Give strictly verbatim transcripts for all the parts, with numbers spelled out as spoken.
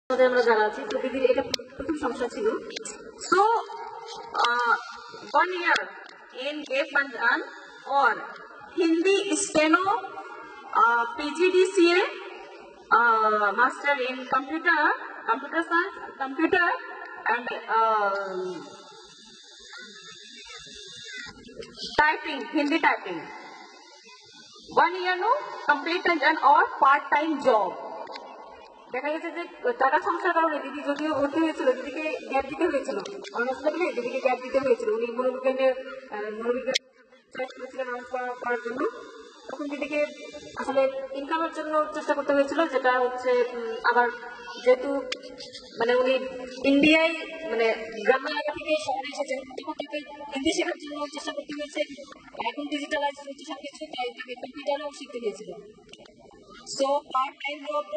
আমরা যারা আছি তো দিদির এটা প্রথম সমস্যা ছিল। So one year in F and N or Hindi steno, uh, P G D C A, uh, master in computer, computer science, computer and uh, typing, Hindi typing. One year no complete and or part time job. দেখা গেছে যে টাকা সমস্যার কারণে দিদি যদিও ভর্তি হয়েছিল, দিদিকে গ্যাপ দিতে হয়েছিল, অনার্স লেভেলে দিদিকে গ্যাপ দিতে হয়েছিল। উনি মনোবিজ্ঞানের মনোবিজ্ঞান চয়েস করেছিলেন অনার্স করার জন্য। তখন দিদিকে আসলে ইনকামের জন্য চেষ্টা করতে হয়েছিল, যেটা হচ্ছে আবার যেহেতু মানে উনি ইন্ডিয়ায় মানে গ্রাম এলাকা থেকে শহরে এসেছেন, তখন তাকে হিন্দি শেখার জন্য চেষ্টা করতে হয়েছে। এখন ডিজিটালাইজ হচ্ছে সবকিছু, তাই তাকে কম্পিউটারও শিখতে দিয়েছিল। So part time job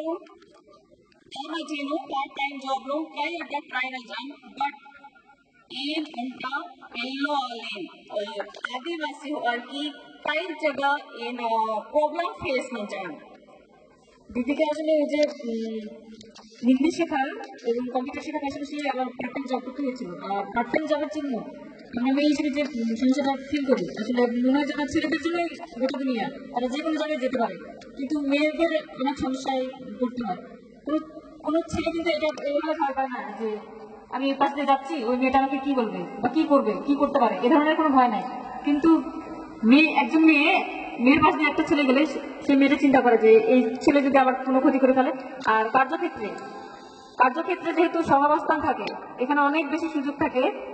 part time job लोग क्या होता है ट्राई ना जान बट इन उनका पहलो वाले आदिवासी और की कई जगह इन प्रॉब्लम फेस ना जान दीदी আসলে ওই যে হিন্দি শেখার এবং কম্পিউটার শেখার পাশাপাশি আবার পার্ট টাইম জব করতে হয়েছিল। আর পার্ট টাইম জবের জন্য আমরা মেয়ে হিসেবে যে সমস্যাটা ফিল করি, আসলে মনে হয় যেন ছেলেদের জন্য গোটা দুনিয়া, তারা যে কোনো জায়গায় যেতে পারে, কিন্তু মেয়েদের অনেক সমস্যায় পড়তে হয়। কোনো ছেলে কিন্তু এটা এইভাবে ভয় পায় না যে আমি এই পাশ দিয়ে যাচ্ছি, ওই মেয়েটা আমাকে কি বলবে বা কি করবে, কি করতে পারে, এ ধরনের কোনো ভয় নাই। কিন্তু মেয়ে একজন মেয়ে মেয়ের পাশ দিয়ে একটা ছেলে গেলে সে মেয়েটা চিন্তা করে যে এই ছেলে যদি আবার কোনো ক্ষতি করে ফেলে। আর কার্যক্ষেত্রে কার্যক্ষেত্রে যেহেতু সহাবস্থান থাকে, এখানে অনেক বেশি সুযোগ থাকে